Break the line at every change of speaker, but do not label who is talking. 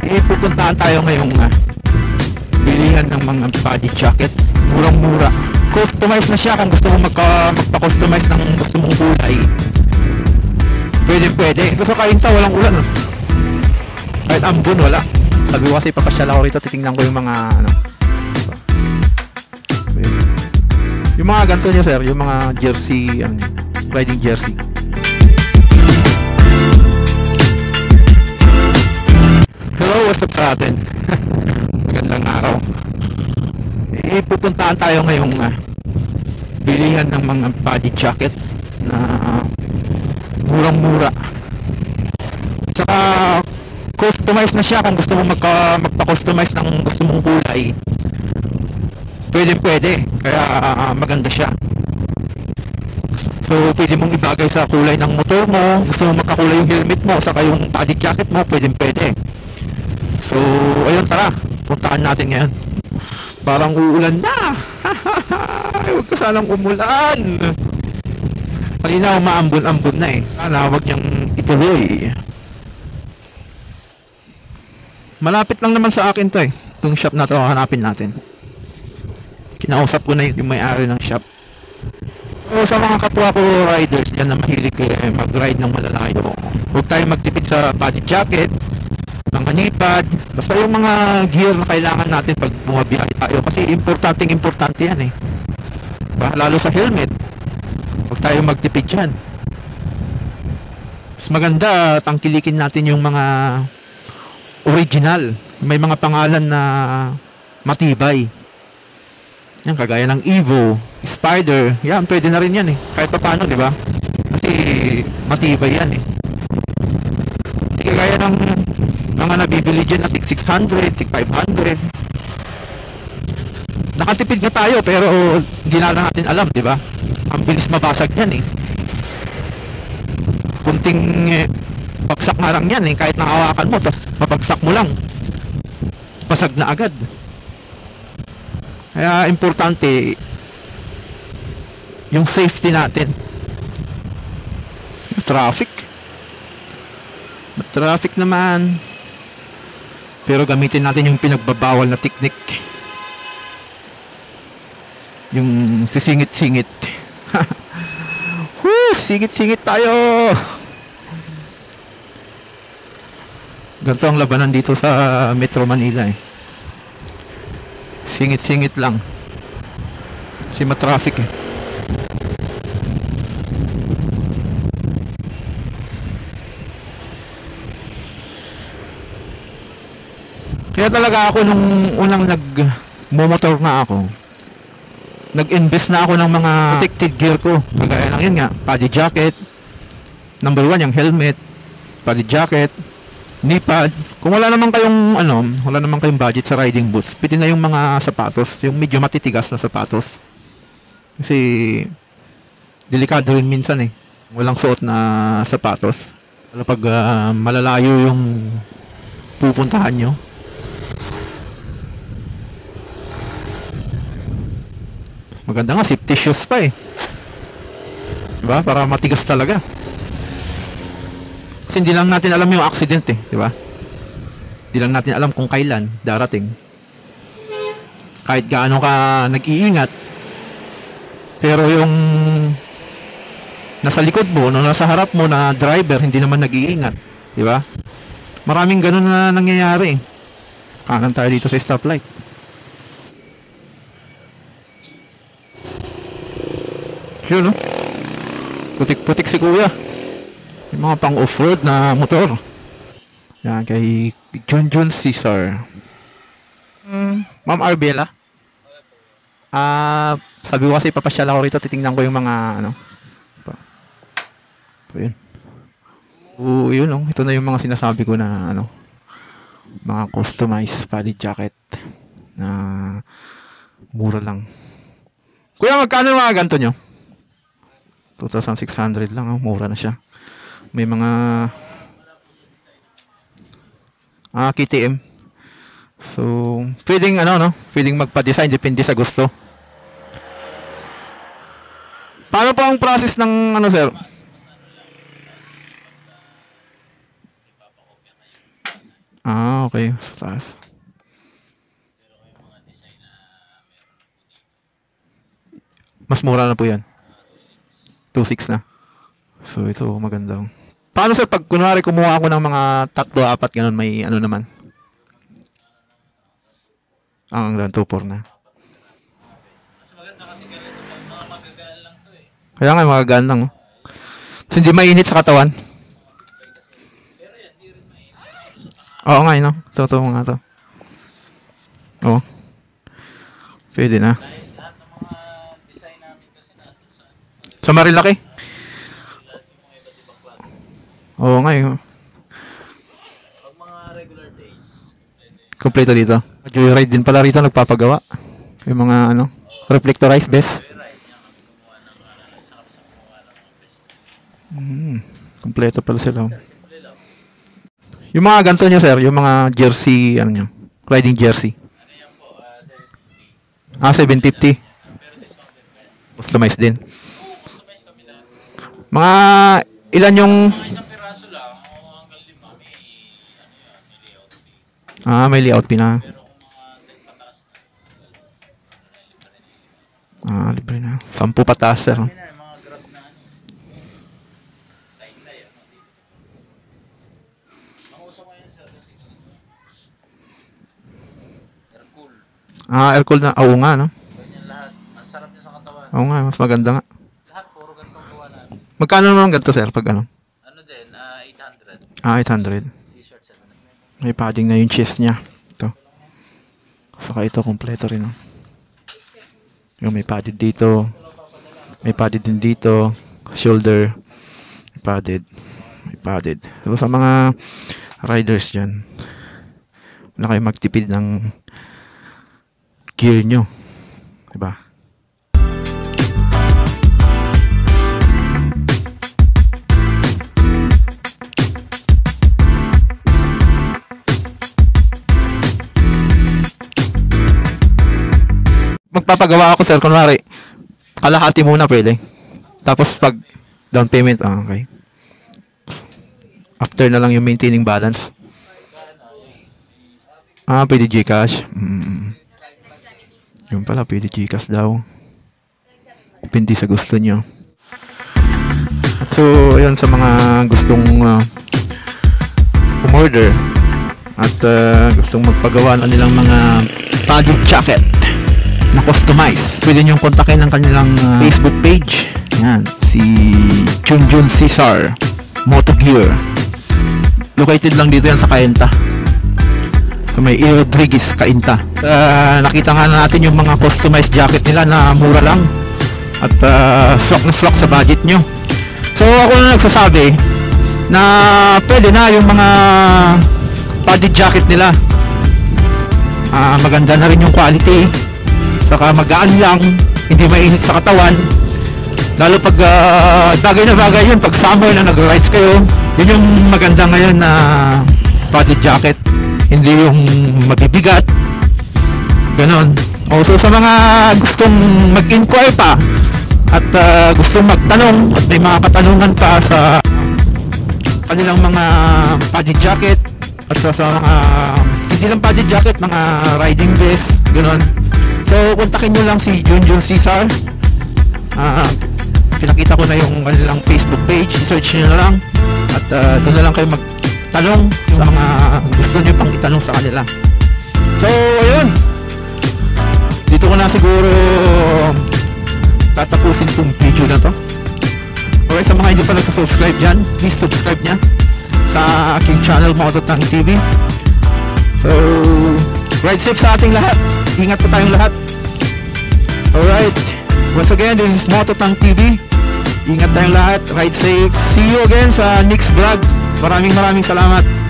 Pupuntahan tayo ngayong bilihan ng mga body jacket. Murang-mura. Customize na siya kung gusto mo magpa-customize ng gusto mong kulay. Pwede. Gusto kainta, walang ulan. Kahit ambon, wala. Sabi ko kasi papasyal ako rito, titingnan ko yung mga yung mga ganito niya, sir. Yung mga jersey, riding jersey. Hello, what's up sa atin? Magandang araw. Pupuntahan tayo ngayong bilihan ng mga body jacket na murang-mura. Tsaka customize na siya kung gusto mo magpa-customize ng gusto mong kulay. Pwede. Kaya maganda siya. So, pwede mong ibagay sa kulay ng motor mo. Gusto mo magkakulay yung helmet mo, saka yung body jacket mo, pwede. So, ayun, tara. Puntahan natin ngayon. Parang uulan na. Huwag ka sanang umulan. Kanina umaambon-ambon na eh. Sana huwag niyang ituloy. Malapit lang naman sa akin to eh. Itong shop na to, hanapin natin. Kinausap ko na yung may-ari ng shop. So, sa mga kapwa ko riders dyan na mahilig mag-ride ng malalayo, huwag tayo magtipid sa body jacket, mga knee-pad, basta yung mga gear na kailangan natin pag bumabiyahe tayo, kasi importante yan eh. Lalo sa helmet, huwag tayo magtipid dyan. Mas maganda tangkilikin natin yung mga original, may mga pangalan na matibay. Yan, kagaya ng Evo, Spider, yan, pwede na rin yan eh. Kahit pa paano, di ba? Kasi matibay yan eh. Hindi kagaya ng mga nabibili dyan na 600, 500. Nakatipid na tayo pero hindi na natin alam, di ba? Ang bilis mabasag yan eh. Kunting bagsak nga lang yan eh. Kahit nakawakan mo, tapos mabagsak mo lang, basag na agad. Kaya importante yung safety natin. Traffic naman. Pero gamitin natin yung pinagbabawal na technique. Yung sisingit-singit. Singit-singit tayo. Ganito ang labanan dito sa Metro Manila eh. Singit-singit lang. Kasi matraffic eh. Kaya talaga ako nung unang nag-motor na ako, nag-invest na ako ng mga protected gear ko. Kagaya lang yun nga, body jacket, number 1 yung helmet, body jacket, knee pad. Kung wala naman kayong budget sa riding boots, pwede na yung mga sapatos, yung medyo matitigas na sapatos. Kasi delikado rin minsan eh, walang suot na sapatos. Lalo pag malalayo yung pupuntahan nyo. Maganda nga, safety shoes pa eh. Diba? Para matigas talaga. Kasi hindi lang natin alam yung accident eh, di ba? Hindi lang natin alam kung kailan darating. Kahit gaano ka nag-iingat, pero yung nasa likod mo, no, nasa harap mo na driver, hindi naman nag-iingat, di ba? Maraming ganun na nangyayari. Kanan tayo dito sa stoplight. Yun, no? Putik-putik si kuya. Yung mga pang off-road na motor. Yan, kay John Cesar. Ma'am Arbella. Sabi ko kasi papasyal ako rito, titingnan ko yung mga yun. Yun, no? Ito na yung mga sinasabi ko na mga customized body jacket na mura lang. Kuya, magkano mga ganito nyo? 2,600 lang, mura na siya. May mga KTM. So, pwedeng pwedeng magpa-design, depende sa gusto. Paano po ang process ng sir? Ah, okay. Sa taas. Mas mura na po yan. 2.6 na. So, ito magandang. Paano sir, pag kunwari kumuha ako ng mga 3-4 ganun, may ano naman? Ang 2.4 na.
Mas maganda kasi ganito, mga magagaan lang to eh.
Kaya nga, magagaan lang. Oh. Kasi hindi mainit sa katawan.
Pero yan, di rin mainit.
Oo nga, no? Totoo nga to. Oo. Pwede na.
Dahil lahat ng mga design namin kasi nandun sa
Sa Marilaki?
lahat yung mga iba't ibang klase.
Oo nga, yun.
Pag mga regular days,
Kompleto dito. Joyride din pala rito nagpapagawa. Yung mga ano, reflectorized best.
joyride niya kami gumawa ng isa kami sa gumawa ng mga best.
Kompleto pala sila. Oh.
Simple lang.
Yung mga ganito nyo sir, yung mga jersey, ano nyo, riding jersey.
Ano yan po, 750.
Ah, 750.
Pero discounted pa yan.
Customized din.
Oo, customize kami lahat.
Mga ilan yung,
Mga isang piraso lang, o hanggang 5, may ano yan, may layout fee.
may layout pina.
Pero kung mga pataas na,
Libre na. 10 pataas sir.
kami na, yung mga grab na ano. Tay-tay, ano dito. Ang uso ngayon sir, kasi Aircool.
Air-cooled na. Oo nga, no?
Ganyan lahat. Ang sarap niya sa katawan.
Oo nga, mas maganda nga.
Lahat puro ganitong gawa namin.
Magkano naman ganito sir, pag ano?
Ano din, 800.
800.
T-shirt 700.
May padding na yung chest niya. Ito. Saka ito, kompleto rin. Oh. Yung may padded dito. May padded din dito. Shoulder. May padded. May padded. So sa mga riders dyan, wala kayo magtipid ng gear nyo. Diba? Magpapagawa ako sir, kunwari kalahati muna pwede, tapos pag down payment, okay, after na lang yung maintaining balance. Pwede Gcash. Yun pala, pwede Gcash daw, depende sa gusto nyo. So ayun, sa mga gustong umorder at gustong magpagawa ng nilang mga padded jacket na customize, pwede niyong kontakin ang kanilang Facebook page. Yan, si Junjun Cesar Moto Gear. Located lang dito yan sa Cainta. So may E. Rodriguez, Cainta. Nakita nga natin yung mga customized jacket nila na mura lang at swak na swak sa budget nyo. So ako na nagsasabi na pwede na yung mga padded jacket nila. Maganda na rin yung quality. Saka magaan lang, hindi mainit sa katawan. Lalo pag bagay na bagay yun, pag summer na nag-rides kayo, yun yung maganda ngayon na padded jacket. Hindi yung mabibigat. Ganon. So sa mga gustong mag-inquire pa at gustong magtanong at may mga katanungan pa sa kanilang mga padded jacket at sa mga hindi lang padded jacket, mga riding vest, ganon. So, kontakin nyo lang si Junjun Cesar. Pinakita ko na yung kanilang Facebook page. Search nyo na lang. At doon na lang kayo magtanong sa mga gusto nyo pang itanong sa kanila. So, ayun. Dito ko na siguro tatapusin itong video na to. Alright, sa mga hindi pa nagsa-subscribe dyan, please subscribe nya sa aking channel, Mototang TV. So, ride safe sa ating lahat. Ingat po tayong lahat. Alright. Once again, this is Mototang TV. Ingat tayong lahat. Ride safe. See you again sa next vlog. Maraming salamat.